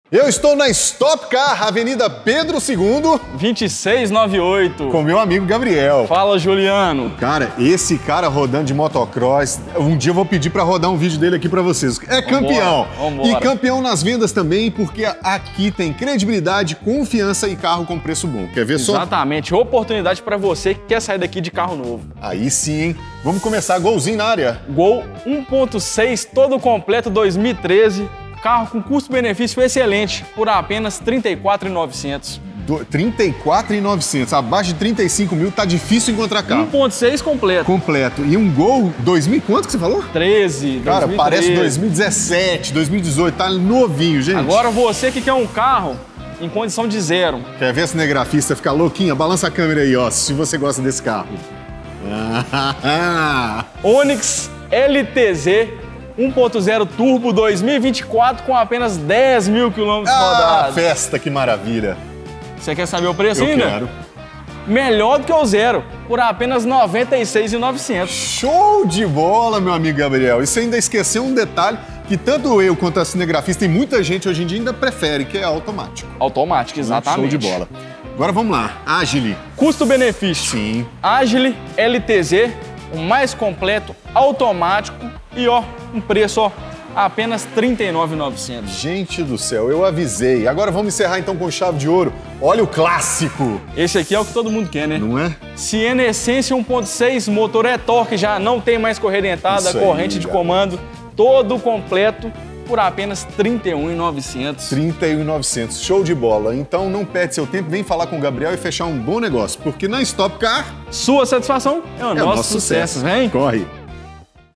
Eu estou na Stock Car, Avenida Pedro II, 2698. com meu amigo Gabriel. Fala, Juliano. Cara, esse cara rodando de motocross, um dia eu vou pedir pra rodar um vídeo dele aqui pra vocês. É campeão. Vambora. E campeão nas vendas também, porque aqui tem credibilidade, confiança e carro com preço bom. Quer ver só? Exatamente. Oportunidade pra você que quer sair daqui de carro novo. Aí sim, hein? Vamos começar, golzinho na área. Gol 1.6 todo completo 2013. Carro com custo-benefício excelente por apenas R$ 34.900. 34.900, abaixo de 35 mil, tá difícil encontrar carro. 1.6 completo. Completo. E um Gol 2000, quanto que você falou? 13, Cara, 2013. parece 2017, 2018, tá novinho, gente. Agora você que quer um carro em condição de zero. Quer ver a cinegrafista ficar louquinha? Balança a câmera aí, ó, se você gosta desse carro. Onix LTZ 1.0 Turbo 2024 com apenas 10 mil quilômetros rodados. Festa, que maravilha. Você quer saber o preço Eu ainda? quero. Melhor do que o zero, por apenas R$ 96.900. Show de bola, meu amigo Gabriel. E você ainda esqueceu um detalhe que tanto eu quanto a cinegrafista e muita gente hoje em dia ainda prefere, que é automático. Automático, exatamente. Show de bola. Agora vamos lá, Agile. Custo-benefício. Sim. Agile LTZ, o mais completo, automático e ó, um preço ó, apenas R$ 39.900. Gente do céu, eu avisei. Agora vamos encerrar então com chave de ouro. Olha o clássico. Esse aqui é o que todo mundo quer, né? Não é? Siena Essência 1.6, motor é torque, já não tem mais correia dentada, Isso aí, corrente de garoto. comando, todo completo por apenas R$ 31.900. 31.900, show de bola. Então não perde seu tempo, vem falar com o Gabriel e fechar um bom negócio, porque na Stock Car Sua satisfação é o é nosso sucesso, vem? Corre.